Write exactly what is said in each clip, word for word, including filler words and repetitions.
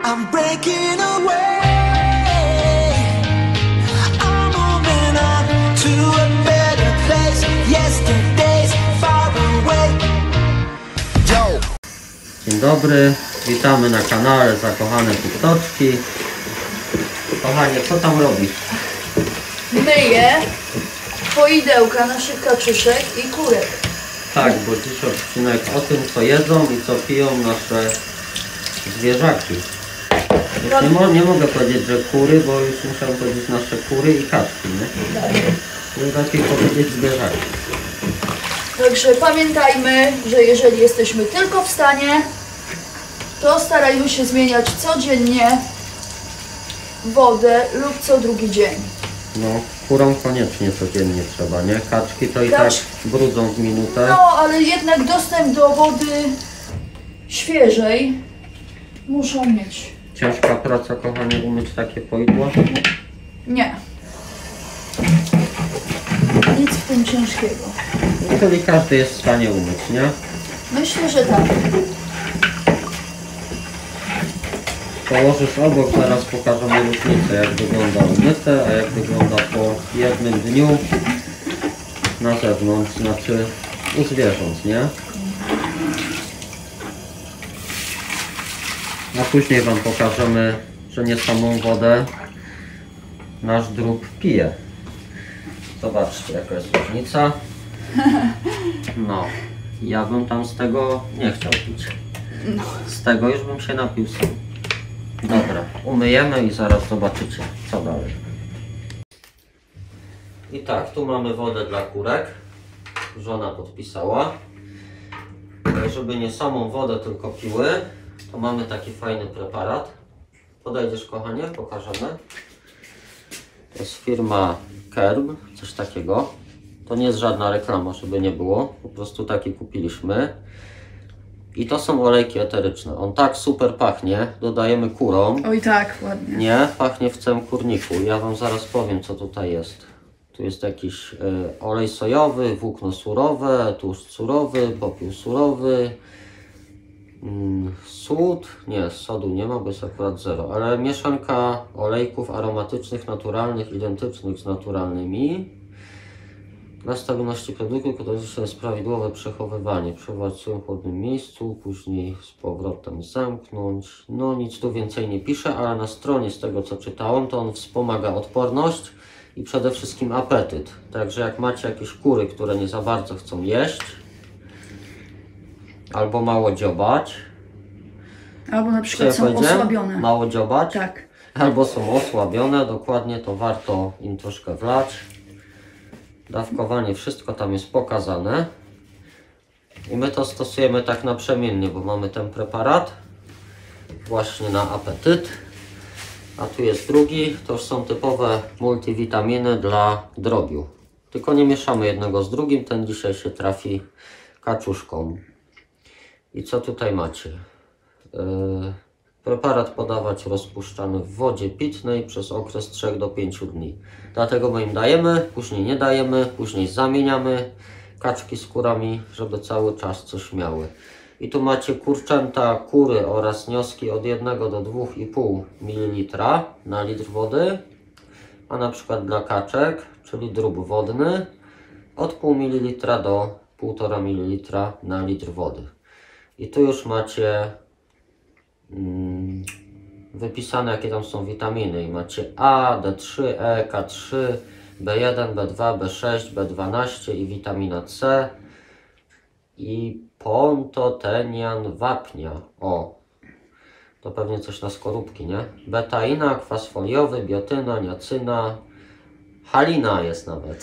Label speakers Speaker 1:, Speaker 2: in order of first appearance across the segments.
Speaker 1: I'm breaking away. I'm moving on to a better place. Yesterday's far away. Yo.
Speaker 2: Dzień dobry, witamy na kanale Zakochane TikToczki. Kochanie, co tam robisz?
Speaker 3: Myję poidełka naszych kaczuszek i kurek.
Speaker 2: Tak, bo dziś odcinek o tym, co jedzą i co piją nasze zwierzaki. Już nie, mo nie mogę powiedzieć, że kury, bo już musiałem powiedzieć nasze kury i kaczki, nie?
Speaker 3: Tak.
Speaker 2: Lepiej powiedzieć zwierzaki.
Speaker 3: Także pamiętajmy, że jeżeli jesteśmy tylko w stanie, to starajmy się zmieniać codziennie wodę lub co drugi dzień.
Speaker 2: No, kurom koniecznie codziennie trzeba, nie? Kaczki to i
Speaker 3: Kacz...
Speaker 2: tak brudzą w minutę.
Speaker 3: No, ale jednak dostęp do wody świeżej muszą mieć.
Speaker 2: Ciężka praca, kochanie, umyć takie poidło?
Speaker 3: Nie. Nic w tym ciężkiego.
Speaker 2: No, czyli każdy jest w stanie umyć, nie?
Speaker 3: Myślę, że tak.
Speaker 2: Położysz obok, zaraz pokażemy różnicę, jak wygląda umyte, a jak wygląda po jednym dniu na zewnątrz, znaczy u zwierząt, nie? A później Wam pokażemy, że nie samą wodę nasz drób pije. Zobaczcie, jaka jest różnica. No, ja bym tam z tego nie chciał pić. Z tego już bym się napił sam. Dobra, umyjemy i zaraz zobaczycie, co dalej. I tak, tu mamy wodę dla kurek. Żona podpisała. Żeby nie samą wodę tylko piły, to mamy taki fajny preparat. Podejdziesz, kochanie, pokażemy. To jest firma Kerb, coś takiego. To nie jest żadna reklama, żeby nie było. Po prostu taki kupiliśmy. I to są olejki eteryczne. On tak super pachnie. Dodajemy kurom.
Speaker 3: Oj tak, ładnie.
Speaker 2: Nie, pachnie w całym kurniku. Ja Wam zaraz powiem, co tutaj jest. Tu jest jakiś y, olej sojowy, włókno surowe, tłuszcz surowy, popiół surowy, mm, sód. Nie, sodu nie ma, bo jest akurat zero. Ale mieszanka olejków aromatycznych, naturalnych, identycznych z naturalnymi. Dla stabilności produktu konieczne jest prawidłowe przechowywanie. Przechowywać w swoim chłodnym miejscu, później z powrotem zamknąć. No nic tu więcej nie pisze, ale na stronie z tego co czytałem, to on wspomaga odporność i przede wszystkim apetyt. Także jak macie jakieś kury, które nie za bardzo chcą jeść, albo mało dziobać,
Speaker 3: albo na przykład są osłabione.
Speaker 2: Mało dziobać,
Speaker 3: tak.
Speaker 2: Albo są osłabione, dokładnie, to warto im troszkę wlać. Dawkowanie, wszystko tam jest pokazane. I my to stosujemy tak naprzemiennie, bo mamy ten preparat właśnie na apetyt. A tu jest drugi, to już są typowe multivitaminy dla drobiu. Tylko nie mieszamy jednego z drugim, ten dzisiaj się trafi kaczuszkom. I co tutaj macie? Yy, preparat podawać rozpuszczany w wodzie pitnej przez okres trzech do pięciu dni. Dlatego my im dajemy, później nie dajemy, później zamieniamy kaczki z kurami, żeby cały czas coś miały. I tu macie kurczęta, kury oraz nioski od jednego do dwóch i pół mililitra na litr wody. A na przykład dla kaczek, czyli drób wodny, od pół mililitra do półtora mililitra na litr wody. I tu już macie mm, wypisane, jakie tam są witaminy. I macie A, D trzy, E, K trzy, B jeden, B dwa, B sześć, B dwanaście i witamina C. I pontotenian wapnia. O, to pewnie coś na skorupki, nie? Betaina, kwas foliowy, biotyna, niacyna, halina jest nawet.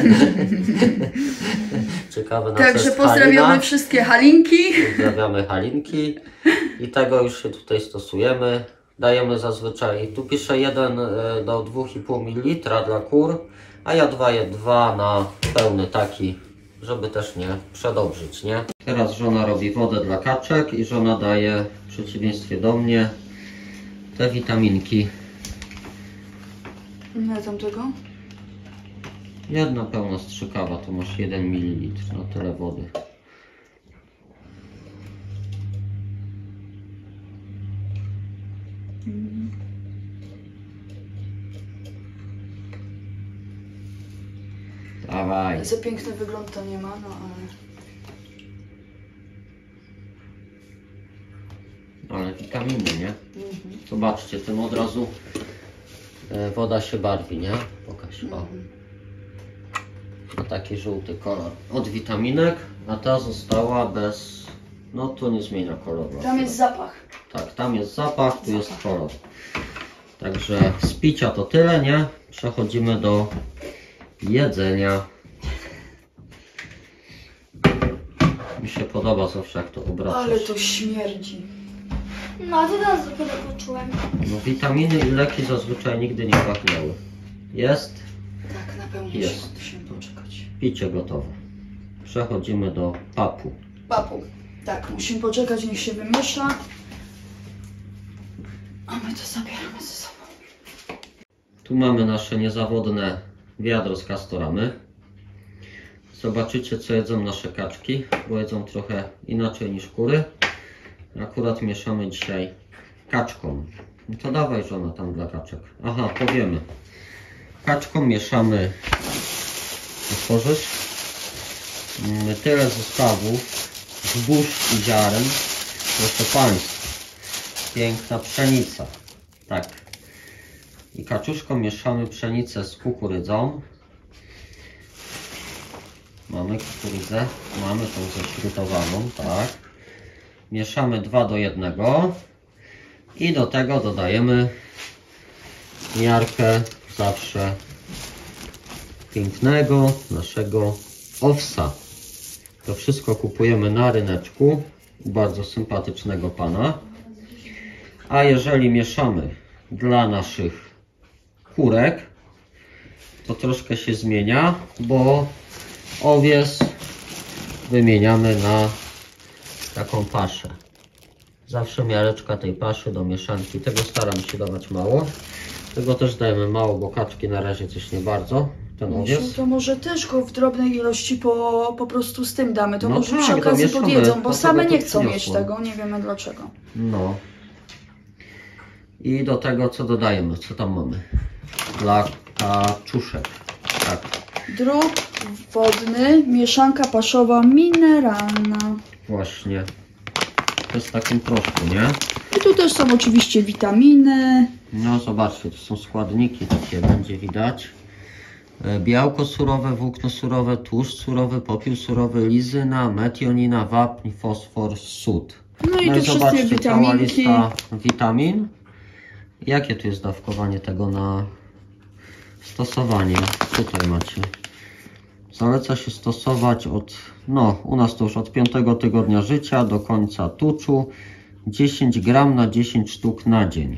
Speaker 2: Ciekawe na co
Speaker 3: Także
Speaker 2: jest
Speaker 3: pozdrawiamy
Speaker 2: halina.
Speaker 3: wszystkie halinki.
Speaker 2: Pozdrawiamy halinki. I tego już się tutaj stosujemy. Dajemy zazwyczaj, tu pisze jeden do dwóch i pół mililitra dla kur, a ja daję dwa na pełny taki, żeby też nie przedobrzyć, nie? Teraz żona robi wodę dla kaczek i żona daje, w przeciwieństwie do mnie, te witaminki.
Speaker 3: Ile tam tego?
Speaker 2: Jedna pełna strzykawa, to masz jeden mililitr na tyle wody. Dawaj.
Speaker 3: Za piękny wygląd to nie ma, no ale...
Speaker 2: Ale witaminy, nie?
Speaker 3: Mhm.
Speaker 2: Zobaczcie, tym od razu e, woda się barwi, nie? Pokaż, o.
Speaker 3: Mhm.
Speaker 2: Ma taki żółty kolor od witaminek, a ta została bez... No to nie zmienia koloru.
Speaker 3: Tam jest zapach.
Speaker 2: Tak, tam jest zapach, tu jest kolor. Także z picia to tyle, nie? Przechodzimy do jedzenia. Mi się podoba zawsze, jak to obracasz.
Speaker 3: Ale to śmierdzi.
Speaker 4: No to teraz dopiero poczułem.
Speaker 2: No, witaminy i leki zazwyczaj nigdy nie pachniały. Jest?
Speaker 3: Tak, na pewno
Speaker 2: Jest.
Speaker 3: musimy poczekać.
Speaker 2: Picie gotowe. Przechodzimy do papu.
Speaker 3: Papu. Tak, musimy poczekać, niech się wymiesza. A my to zabieramy ze sobą.
Speaker 2: Tu mamy nasze niezawodne wiadro z kastoramy. Zobaczycie, co jedzą nasze kaczki, bo jedzą trochę inaczej niż kury. Akurat mieszamy dzisiaj kaczką. No to dawaj, żona, tam dla kaczek. Aha, powiemy. Kaczką mieszamy, otworzysz, tyle zestawów zbóż i ziaren. Proszę Państwa, piękna pszenica. Tak. I kaczuszką mieszamy pszenicę z kukurydzą. Mamy kukurydzę, mamy tą ześrutowaną, tak. Mieszamy dwa do jednego i do tego dodajemy miarkę zawsze pięknego naszego owsa. To wszystko kupujemy na ryneczku u bardzo sympatycznego pana. A jeżeli mieszamy dla naszych kurek, to troszkę się zmienia, bo owiec wymieniamy na taką paszę. Zawsze miareczka tej paszy do mieszanki. Tego staram się dawać mało. Tego też dajemy mało, bo kaczki na razie coś nie bardzo. Ten owiec.
Speaker 3: To może też go w drobnej ilości po, po prostu z tym damy. To
Speaker 2: No
Speaker 3: może
Speaker 2: tak,
Speaker 3: przy okazji
Speaker 2: domieszamy,
Speaker 3: podjedzą, bo
Speaker 2: dlatego
Speaker 3: same
Speaker 2: to
Speaker 3: nie chcą mieć
Speaker 2: przyniosłem.
Speaker 3: tego. Nie wiemy dlaczego.
Speaker 2: No. I do tego co dodajemy? Co tam mamy? Dla kaczuszek. Tak.
Speaker 3: Drób wodny, mieszanka paszowa mineralna.
Speaker 2: Właśnie. To jest w takim proszku, nie?
Speaker 3: I tu też są oczywiście witaminy.
Speaker 2: No zobaczcie, to są składniki takie, będzie widać. E, Białko surowe, włókno surowe, tłuszcz surowy, popiół surowy, lizyna, metionina, wapń, fosfor, sód.
Speaker 3: No i
Speaker 2: No
Speaker 3: tu
Speaker 2: i
Speaker 3: wszystkie
Speaker 2: zobaczcie, cała
Speaker 3: witaminki.
Speaker 2: lista witamin. Jakie tu jest dawkowanie tego na stosowanie? Tutaj macie. Zaleca się stosować od, no u nas to już od piątego tygodnia życia do końca tuczu. dziesięć gram na dziesięć sztuk na dzień.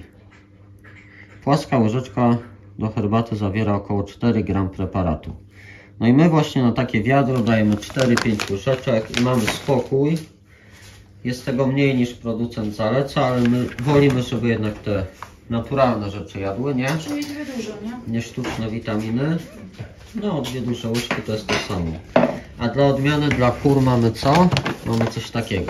Speaker 2: Płaska łyżeczka do herbaty zawiera około cztery gramy preparatu. No i my właśnie na takie wiadro dajemy cztery pięć łyżeczek i mamy spokój. Jest tego mniej niż producent zaleca, ale my wolimy, żeby jednak te naturalne rzeczy jadły, nie?
Speaker 3: Czyli dwie duże, nie?
Speaker 2: Nie sztuczne witaminy. No, dwie duże łyżki to jest to samo. A dla odmiany dla kur mamy co? Mamy coś takiego.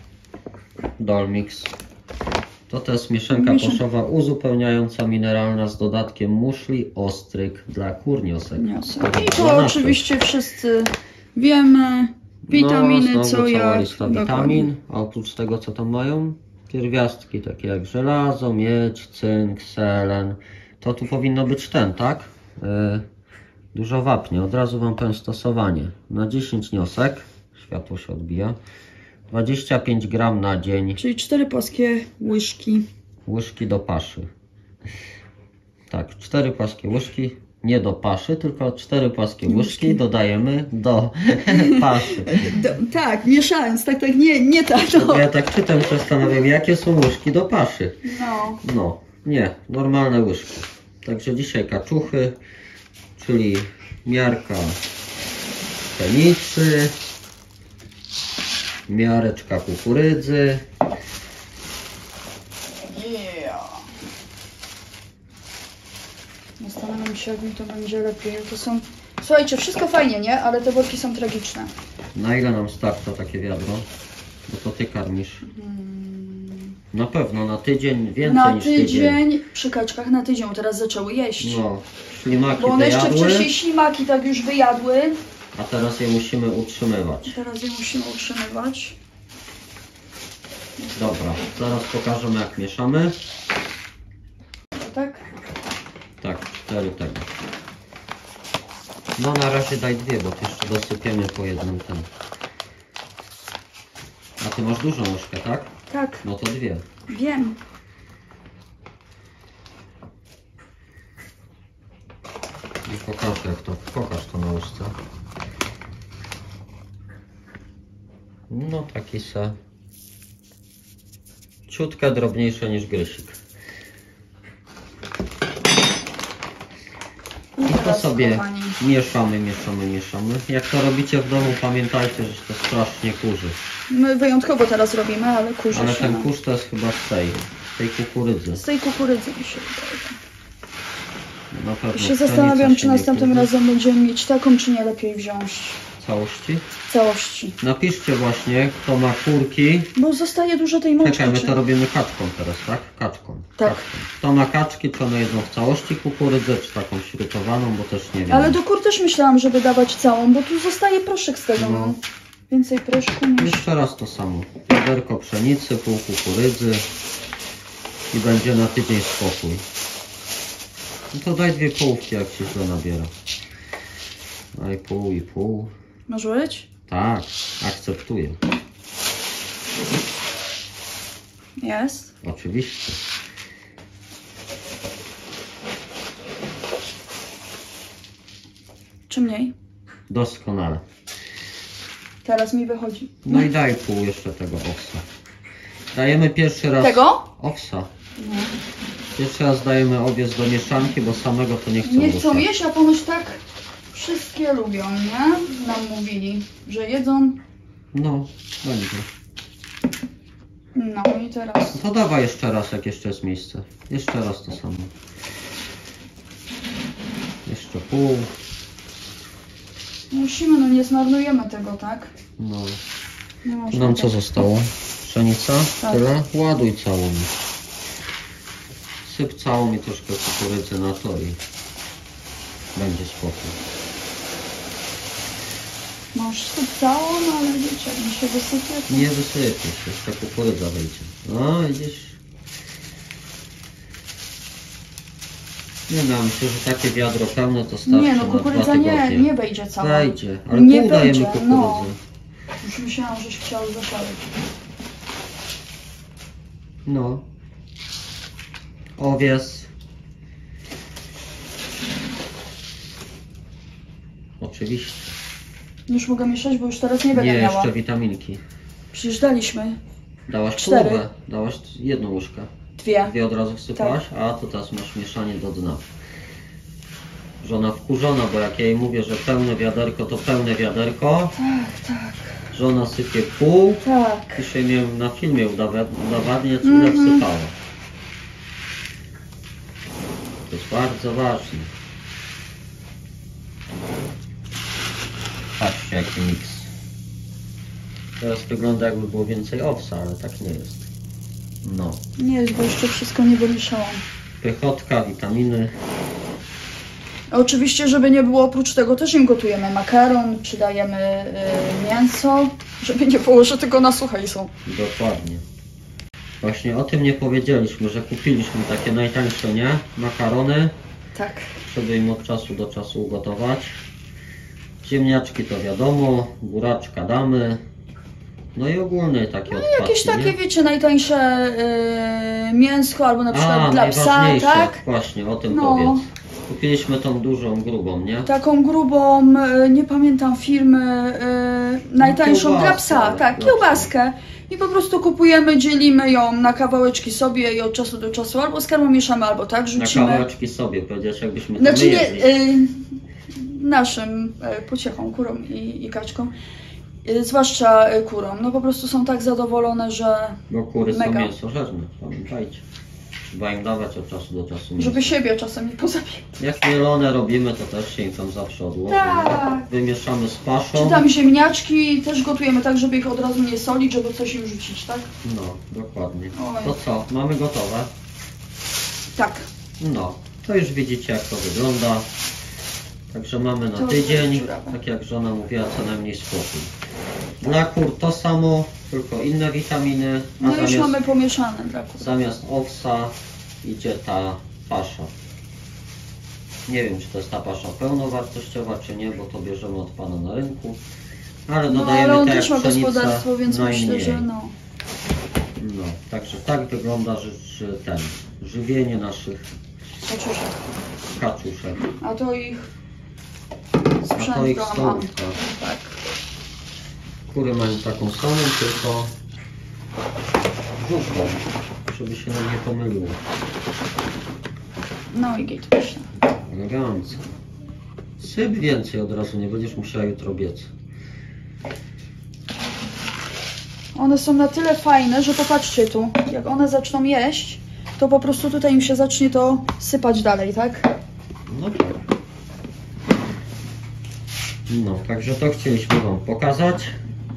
Speaker 2: Dolmix. To to jest mieszanka
Speaker 3: Mieszan-
Speaker 2: paszowa uzupełniająca mineralna z dodatkiem muszli, ostryg dla kur niosek.
Speaker 3: Niosę. I
Speaker 2: Dla
Speaker 3: to
Speaker 2: naszych.
Speaker 3: oczywiście wszyscy wiemy. Witaminy,
Speaker 2: no,
Speaker 3: co
Speaker 2: znowu cała
Speaker 3: jak.
Speaker 2: lista
Speaker 3: Dokładnie.
Speaker 2: witamin. A oprócz tego co tam mają? Pierwiastki takie jak żelazo, miedź, cynk, selen. To tu powinno być ten, tak? Yy, dużo wapnia. Od razu Wam powiem stosowanie. Na dziesięć niosek, światło się odbija, dwadzieścia pięć gramów na dzień.
Speaker 3: Czyli cztery płaskie łyżki.
Speaker 2: Łyżki do paszy. Tak, cztery płaskie łyżki. Nie do paszy, tylko cztery płaskie łyżki dodajemy do paszy.
Speaker 3: Do, tak, mieszając, tak, tak, nie, nie tak. No.
Speaker 2: Ja tak czytam, się zastanawiam, jakie są łyżki do paszy.
Speaker 3: No.
Speaker 2: No, nie, normalne łyżki. Także dzisiaj kaczuchy, czyli miarka pszenicy, miareczka kukurydzy.
Speaker 3: Yeah. Zastanawiam się, jak mi to będzie lepiej. To są... Słuchajcie, wszystko fajnie, nie? Ale te worki są tragiczne.
Speaker 2: Na ile nam starcza takie wiadro? Bo to Ty karmisz. Na pewno, na tydzień więcej
Speaker 3: Na
Speaker 2: niż tydzień.
Speaker 3: tydzień, przy kaczkach na tydzień, bo teraz zaczęły jeść.
Speaker 2: No, ślimaki
Speaker 3: Bo one jeszcze
Speaker 2: wyjadły,
Speaker 3: wcześniej ślimaki tak już wyjadły.
Speaker 2: a teraz je musimy utrzymywać.
Speaker 3: Teraz je musimy utrzymywać.
Speaker 2: Dobra, zaraz pokażemy jak mieszamy.
Speaker 3: Tak?
Speaker 2: Tak, cztery tego. No na razie daj dwie, bo jeszcze dosypiemy po jednym ten. A ty masz dużą łyżkę, tak?
Speaker 3: Tak,
Speaker 2: No to dwie.
Speaker 3: wiem.
Speaker 2: I pokaż jak to, pokaż to na łyżce. No taki se. Ciutkę drobniejsze niż grysik. I to
Speaker 3: teraz,
Speaker 2: sobie
Speaker 3: kochani,
Speaker 2: mieszamy, mieszamy, mieszamy. Jak to robicie w domu, pamiętajcie, że to strasznie kurzy.
Speaker 3: My wyjątkowo teraz robimy, ale kurzy
Speaker 2: Ale
Speaker 3: się.
Speaker 2: ten
Speaker 3: no.
Speaker 2: kurz to jest chyba z tej, z tej kukurydzy.
Speaker 3: Z tej kukurydzy mi się wydaje.
Speaker 2: Na pewno
Speaker 3: Ja się
Speaker 2: pszenica
Speaker 3: zastanawiam,
Speaker 2: się
Speaker 3: czy
Speaker 2: nie
Speaker 3: następnym
Speaker 2: kurzy.
Speaker 3: razem będziemy mieć taką, czy nie lepiej wziąć
Speaker 2: Całości.
Speaker 3: w całości.
Speaker 2: Napiszcie właśnie, kto ma kurki.
Speaker 3: Bo zostaje dużo tej mączki.
Speaker 2: Czekaj, my
Speaker 3: czy-
Speaker 2: to robimy kaczką teraz, tak? Kaczką.
Speaker 3: Tak.
Speaker 2: Kaczką. Kto ma kaczki, czy one jedzą w całości kukurydzę, czy taką śrutowaną, bo też nie wiem.
Speaker 3: Ale do kur też myślałam, żeby dawać całą, bo tu zostaje proszek z tego.
Speaker 2: No.
Speaker 3: No. Więcej proszku niż...
Speaker 2: Jeszcze raz to samo. Wiaderko pszenicy, pół kukurydzy i będzie na tydzień spokój. No to daj dwie połówki, jak się źle nabiera. Daj pół i pół.
Speaker 3: Może być?
Speaker 2: Tak, akceptuję.
Speaker 3: Jest.
Speaker 2: Oczywiście.
Speaker 3: Czy mniej?
Speaker 2: Doskonale.
Speaker 3: Teraz mi wychodzi.
Speaker 2: No i daj pół jeszcze tego owsa. Dajemy pierwszy raz...
Speaker 3: Tego?
Speaker 2: Owsa.
Speaker 3: No.
Speaker 2: Pierwszy raz dajemy owiec do mieszanki, bo samego to nie chcą
Speaker 3: Nie chcą
Speaker 2: ruszać.
Speaker 3: jeść, a ponoć tak wszystkie lubią, nie? Nam mówili, że jedzą.
Speaker 2: No, będzie.
Speaker 3: No i teraz...
Speaker 2: No to dawaj jeszcze raz, jak jeszcze jest miejsce. Jeszcze raz to samo. Jeszcze pół.
Speaker 3: Musimy, no nie zmarnujemy tego, tak?
Speaker 2: No.
Speaker 3: Nie
Speaker 2: Tu
Speaker 3: można
Speaker 2: nam
Speaker 3: tak.
Speaker 2: co zostało? Pszenica?
Speaker 3: Tak.
Speaker 2: Tyle? Ładuj całą. Syp całą i troszkę kukurydzy na to i będzie spokój.
Speaker 3: Masz syp całą, no ale wiecie, jak mi się wysypie, to...
Speaker 2: Nie wysypiesz, jeszcze kukurydza wyjdzie. No widzisz? Nie no, myślę, że takie wiadro pełne to starczy
Speaker 3: Nie, no
Speaker 2: na dwa
Speaker 3: kukurydza
Speaker 2: tygodnie.
Speaker 3: nie, nie wejdzie cała.
Speaker 2: Wejdzie, ale
Speaker 3: Nie
Speaker 2: pół dajemy
Speaker 3: wejdzie,
Speaker 2: kukurydzy.
Speaker 3: no. Już myślałam, żeś chciał zaszaleć.
Speaker 2: No. Owiec. Oczywiście.
Speaker 3: Już mogę mieszać, bo już teraz nie będę
Speaker 2: Nie,
Speaker 3: miała.
Speaker 2: jeszcze witaminki.
Speaker 3: Przecież daliśmy
Speaker 2: Dałaś
Speaker 3: Cztery.
Speaker 2: połowę. Dałaś jedną łyżkę.
Speaker 3: dwie.
Speaker 2: Dwie od razu wsypałaś, a to teraz masz mieszanie do dna. Żona wkurzona, bo jak ja jej mówię, że pełne wiaderko, to pełne wiaderko.
Speaker 3: Tak, tak,
Speaker 2: Żona sypie pół.
Speaker 3: tak.
Speaker 2: Dzisiaj miałem na filmie udawa- udowadniać, ile
Speaker 3: Mhm.
Speaker 2: wsypała. To jest bardzo ważne. Patrzcie jaki miks. Teraz wygląda jakby było więcej owsa, ale tak nie jest. No.
Speaker 3: Nie jest, bo jeszcze wszystko nie wymieszałam.
Speaker 2: Pychotka, witaminy.
Speaker 3: A oczywiście, żeby nie było, oprócz tego też im gotujemy makaron, czy dajemy y, mięso, żeby nie było, że tylko na suchej są.
Speaker 2: Dokładnie. Właśnie o tym nie powiedzieliśmy, że kupiliśmy takie najtańsze, nie? Makarony,
Speaker 3: Tak.
Speaker 2: żeby im od czasu do czasu ugotować. Ziemniaczki to wiadomo, buraczka damy. No i ogólnie takie odpadki,
Speaker 3: Jakieś takie,
Speaker 2: nie?
Speaker 3: wiecie, najtańsze y, mięsko, albo na przykład
Speaker 2: A,
Speaker 3: dla psa,
Speaker 2: najważniejsze,
Speaker 3: tak?
Speaker 2: właśnie, o tym
Speaker 3: No.
Speaker 2: powiedz. Kupiliśmy tą dużą, grubą, nie?
Speaker 3: Taką grubą, y, nie pamiętam firmy, y, najtańszą dla
Speaker 2: kiełbaskę,
Speaker 3: psa, tak,
Speaker 2: dla
Speaker 3: kiełbaskę. I po prostu kupujemy, dzielimy ją na kawałeczki sobie i od czasu do czasu albo z karmą mieszamy, albo tak
Speaker 2: Na
Speaker 3: rzucimy.
Speaker 2: kawałeczki sobie, powiedziałeś jakbyśmy to
Speaker 3: Znaczy
Speaker 2: my
Speaker 3: nie,
Speaker 2: jedli.
Speaker 3: y, naszym y, pociechą, kurą i, i kaczką. Y, zwłaszcza y, kurą. No po prostu są tak zadowolone, że
Speaker 2: Bo kury
Speaker 3: mega.
Speaker 2: są mięsożerne, pamiętajcie. Trzeba im dawać od czasu do czasu mięso.
Speaker 3: Żeby siebie czasem nie pozabijać.
Speaker 2: Jak mielone robimy, to też się im tam zawsze odłoży.
Speaker 3: Tak.
Speaker 2: Wymieszamy z paszą.
Speaker 3: Czy tam ziemniaczki też gotujemy tak, żeby ich od razu nie solić, żeby coś im rzucić, tak?
Speaker 2: No, dokładnie.
Speaker 3: Oj.
Speaker 2: To co, mamy gotowe?
Speaker 3: Tak.
Speaker 2: No, to już widzicie, jak to wygląda. Także mamy na
Speaker 3: To
Speaker 2: tydzień,
Speaker 3: dziurawe.
Speaker 2: tak jak żona mówiła, co najmniej spokój. Dla kur to samo, tylko inne witaminy, a
Speaker 3: No już
Speaker 2: zamiast,
Speaker 3: mamy pomieszane dla kur.
Speaker 2: zamiast owsa idzie ta pasza. Nie wiem, czy to jest ta pasza pełnowartościowa, czy nie, bo to bierzemy od pana na rynku. Ale
Speaker 3: No
Speaker 2: dodajemy
Speaker 3: ale on
Speaker 2: tak
Speaker 3: też ma
Speaker 2: jak pszenica,
Speaker 3: gospodarstwo, więc
Speaker 2: najmniej.
Speaker 3: myślę, że no.
Speaker 2: No, także tak wygląda rzecz, ten, żywienie naszych
Speaker 3: Kaczuszek.
Speaker 2: kaczuszek.
Speaker 3: A to ich
Speaker 2: A to
Speaker 3: sprzęt
Speaker 2: ich
Speaker 3: do
Speaker 2: stołówka.
Speaker 3: Tak.
Speaker 2: Kury mają taką samą, tylko żółtą, żeby się nam nie pomyliło.
Speaker 3: No i git, myślę.
Speaker 2: Elegancko. Syp więcej od razu, nie będziesz musiała jutro biec.
Speaker 3: One są na tyle fajne, że popatrzcie tu, jak one zaczną jeść, to po prostu tutaj im się zacznie to sypać dalej, tak?
Speaker 2: No tak. No, także to chcieliśmy wam pokazać.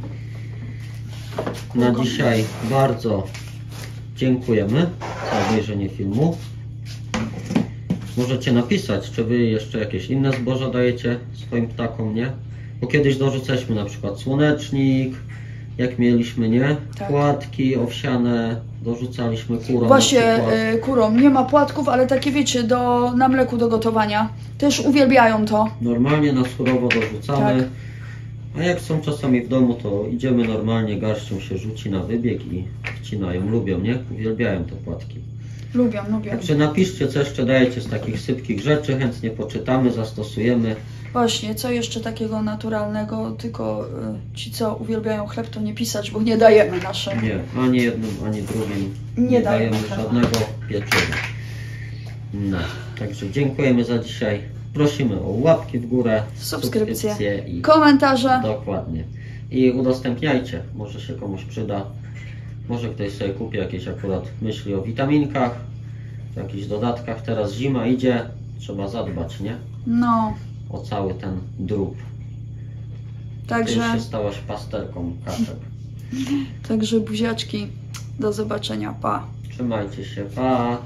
Speaker 2: Na dzisiaj bardzo dziękujemy za obejrzenie filmu. Możecie napisać, czy wy jeszcze jakieś inne zboża dajecie swoim ptakom, nie? Bo kiedyś dorzucaliśmy na przykład słonecznik, jak mieliśmy, nie?
Speaker 3: Tak.
Speaker 2: Płatki owsiane, dorzucaliśmy kurom.
Speaker 3: Właśnie
Speaker 2: na przykład.
Speaker 3: y, kurom nie ma płatków, ale takie wiecie, do, na mleku do gotowania. Też uwielbiają to.
Speaker 2: Normalnie na surowo dorzucamy.
Speaker 3: Tak.
Speaker 2: A jak są czasami w domu, to idziemy normalnie, garścią się rzuci na wybieg i wcinają. Lubią, nie? Uwielbiają te płatki.
Speaker 3: Lubią, lubią.
Speaker 2: Także napiszcie, co jeszcze dajecie z takich sypkich rzeczy. Chętnie poczytamy, zastosujemy.
Speaker 3: Właśnie, co jeszcze takiego naturalnego, tylko y, ci, co uwielbiają chleb, to nie pisać, bo nie dajemy nasze.
Speaker 2: Nie, ani jednym, ani drugim
Speaker 3: Nie dajemy chleba.
Speaker 2: żadnego pieczywa. No, także dziękujemy za dzisiaj. Prosimy o łapki w górę,
Speaker 3: Subskrypcje.
Speaker 2: subskrypcje i
Speaker 3: Komentarze.
Speaker 2: dokładnie. I udostępniajcie, może się komuś przyda. Może ktoś sobie kupi jakieś akurat myśli o witaminkach, o jakichś dodatkach. Teraz zima idzie, trzeba zadbać, nie?
Speaker 3: No,
Speaker 2: O cały ten drób. Ty już
Speaker 3: także,
Speaker 2: się stałaś pasterką kaczek.
Speaker 3: także buziaczki, do zobaczenia, pa.
Speaker 2: Trzymajcie się, pa!